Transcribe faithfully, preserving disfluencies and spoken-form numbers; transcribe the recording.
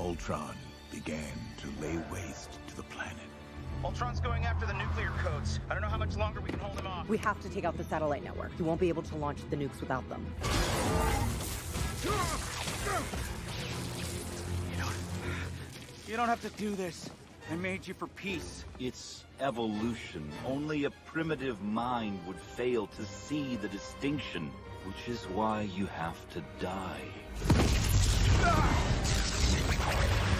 Ultron began to lay waste to the planet. Ultron's going after the nuclear codes. I don't know how much longer we can hold him off. We have to take out the satellite network. He won't be able to launch the nukes without them. You don't... You don't have to do this. I made you for peace. It's evolution. Only a primitive mind would fail to see the distinction, which is why you have to die.